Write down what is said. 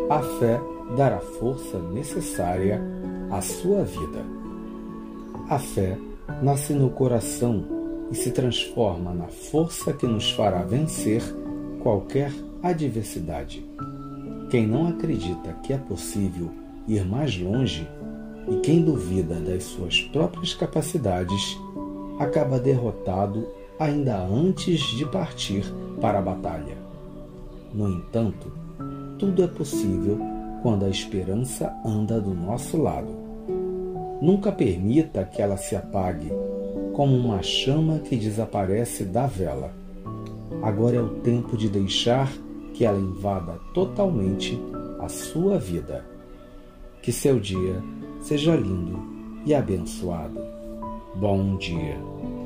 A fé dará força necessária à sua vida. A fé nasce no coração e se transforma na força que nos fará vencer qualquer adversidade. Quem não acredita que é possível ir mais longe e quem duvida das suas próprias capacidades acaba derrotado ainda antes de partir para a batalha. No entanto, tudo é possível quando a esperança anda do nosso lado. Nunca permita que ela se apague, como uma chama que desaparece da vela. Agora é o tempo de deixar que ela invada totalmente a sua vida. Que seu dia seja lindo e abençoado. Bom dia.